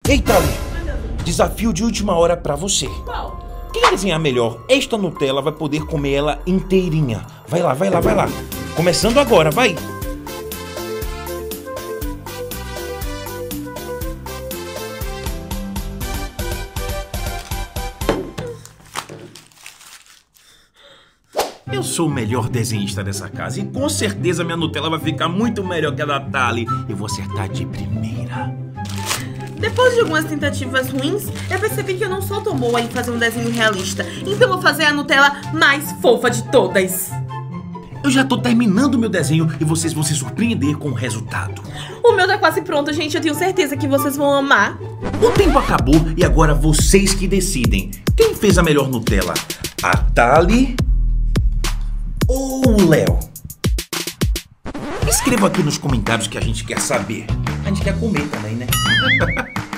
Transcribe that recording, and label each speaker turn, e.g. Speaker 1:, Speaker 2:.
Speaker 1: Eita, Ali, desafio de última hora pra você.
Speaker 2: Qual?
Speaker 1: Quem desenhar melhor esta Nutella vai poder comer ela inteirinha. Vai lá, vai lá, vai lá. Começando agora, vai. Eu sou o melhor desenhista dessa casa e com certeza minha Nutella vai ficar muito melhor que a da Thali. Eu vou acertar de primeira.
Speaker 2: Depois de algumas tentativas ruins, eu percebi que eu não sou tão boa em fazer um desenho realista. Então vou fazer a Nutella mais fofa de todas.
Speaker 1: Eu já tô terminando meu desenho e vocês vão se surpreender com o resultado.
Speaker 2: O meu tá quase pronto, gente. Eu tenho certeza que vocês vão amar.
Speaker 1: O tempo acabou e agora vocês que decidem. Quem fez a melhor Nutella? A Thali ou o Léo? Escreva aqui nos comentários que a gente quer saber. A gente quer comer também, né?